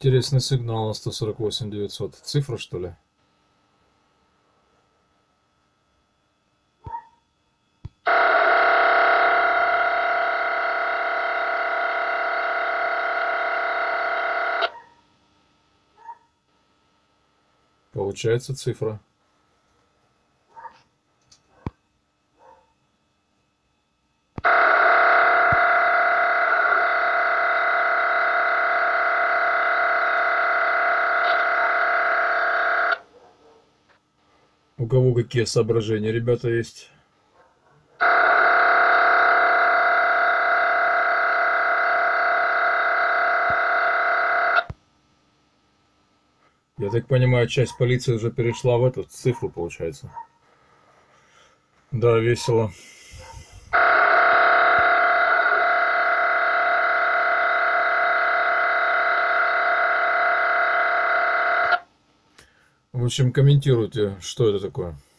Интересный сигнал на 148 900. Цифра, что ли? Получается цифра. У кого какие соображения, ребята, есть? Я так понимаю, часть полиции уже перешла в эту цифру, получается. Да, весело. В общем, комментируйте, что это такое.